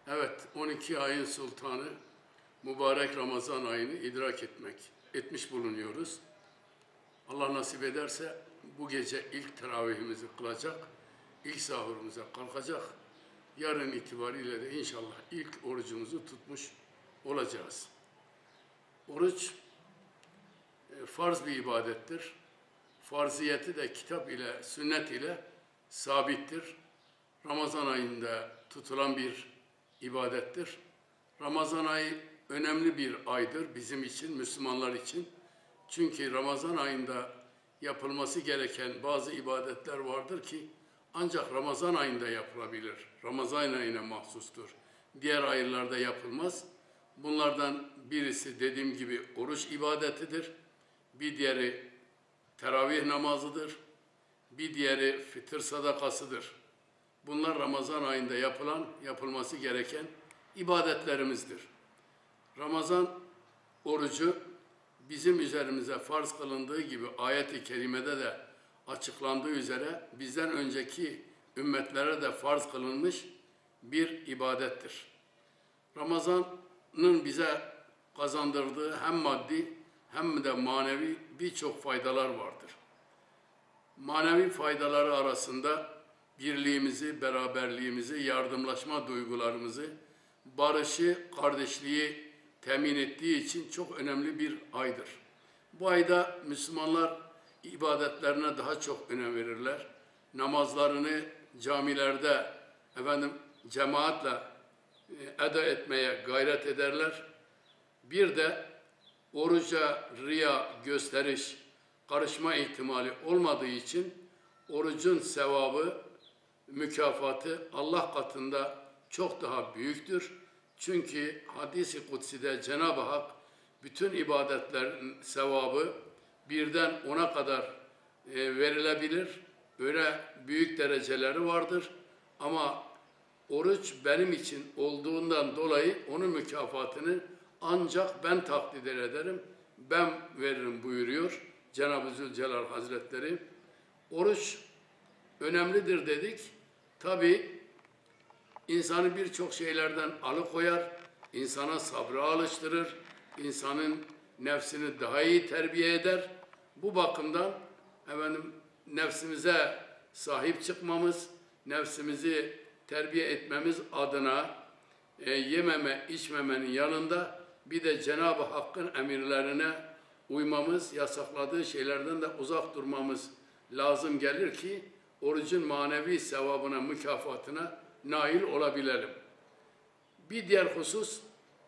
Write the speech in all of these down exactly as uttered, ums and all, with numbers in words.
Evet, on iki ayın sultanı mübarek Ramazan ayını idrak etmek, etmiş bulunuyoruz. Allah nasip ederse bu gece ilk teravihimizi kılacak, ilk sahurumuza kalkacak. Yarın itibariyle de inşallah ilk orucumuzu tutmuş olacağız. Oruç e, farz bir ibadettir. Farziyeti de kitap ile, sünnet ile sabittir. Ramazan ayında tutulan bir ibadettir. Ramazan ayı önemli bir aydır bizim için, Müslümanlar için. Çünkü Ramazan ayında yapılması gereken bazı ibadetler vardır ki ancak Ramazan ayında yapılabilir. Ramazan ayına mahsustur. Diğer aylarda yapılmaz. Bunlardan birisi dediğim gibi oruç ibadetidir. Bir diğeri teravih namazıdır. Bir diğeri fitr sadakasıdır. Bunlar Ramazan ayında yapılan, yapılması gereken ibadetlerimizdir. Ramazan orucu bizim üzerimize farz kılındığı gibi ayet-i kerimede de açıklandığı üzere bizden önceki ümmetlere de farz kılınmış bir ibadettir. Ramazan'ın bize kazandırdığı hem maddi hem de manevi birçok faydalar vardır. Manevi faydaları arasında birliğimizi, beraberliğimizi, yardımlaşma duygularımızı, barışı, kardeşliği temin ettiği için çok önemli bir aydır. Bu ayda Müslümanlar ibadetlerine daha çok önem verirler. Namazlarını camilerde efendim cemaatle eda etmeye gayret ederler. Bir de oruca riya, gösteriş, karışma ihtimali olmadığı için orucun sevabı, mükafatı Allah katında çok daha büyüktür. Çünkü hadis-i kutsi'de Cenab-ı Hak bütün ibadetlerin sevabı birden ona kadar e, verilebilir. Öyle büyük dereceleri vardır. Ama oruç benim için olduğundan dolayı onun mükafatını ancak ben takdir ederim, ben veririm buyuruyor Cenab-ı Zülcelal Hazretleri. Oruç önemlidir dedik. Tabi insanı birçok şeylerden alıkoyar, insana sabrı alıştırır, insanın nefsini daha iyi terbiye eder. Bu bakımdan efendim, nefsimize sahip çıkmamız, nefsimizi terbiye etmemiz adına e, yememe, içmemenin yanında bir de Cenab-ı Hakk'ın emirlerine uymamız, yasakladığı şeylerden de uzak durmamız lazım gelir ki orucun manevi sevabına, mükafatına nail olabilelim. Bir diğer husus,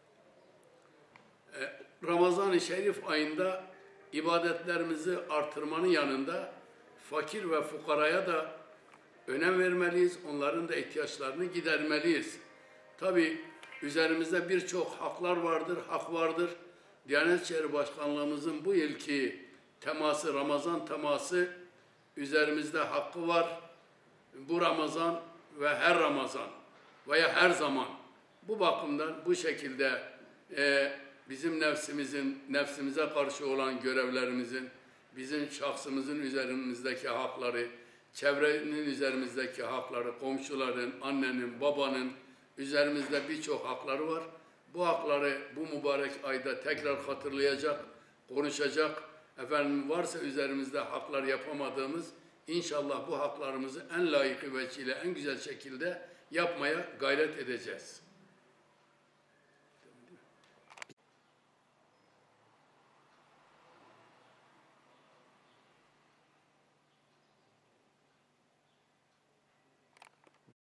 Ramazan-ı Şerif ayında ibadetlerimizi artırmanın yanında fakir ve fukaraya da önem vermeliyiz, onların da ihtiyaçlarını gidermeliyiz. Tabi üzerimizde birçok haklar vardır, hak vardır. Diyanet İşleri Başkanlığımızın bu yılki teması, Ramazan teması üzerimizde hakkı var. Bu Ramazan ve her Ramazan veya her zaman bu bakımdan bu şekilde e, bizim nefsimizin, nefsimize karşı olan görevlerimizin, bizim şahsımızın üzerimizdeki hakları, çevrenin üzerimizdeki hakları, komşuların, annenin, babanın üzerimizde birçok hakları var. Bu hakları bu mübarek ayda tekrar hatırlayacak, konuşacak. Efendim varsa üzerimizde haklar yapamadığımız, İnşallah bu haklarımızı en layıkı veçile, en güzel şekilde yapmaya gayret edeceğiz.